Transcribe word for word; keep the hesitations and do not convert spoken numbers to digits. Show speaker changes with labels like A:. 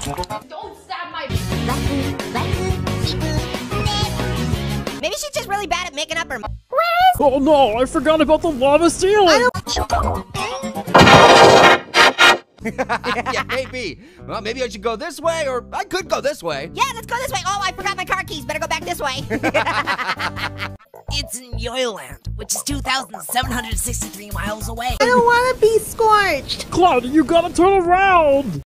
A: Don't stab my...
B: Maybe she's just really bad at making up her mind.
C: Oh no, I forgot about the lava ceiling!
D: Yeah, maybe. Well, maybe I should go this way, or I could go this way.
B: Yeah, let's go this way. Oh, I forgot my car keys. Better go back this way.
E: It's in Yoyland, which is two thousand seven hundred sixty-three miles away.
F: I don't want to be scorched.
C: Cloudy, you gotta turn around!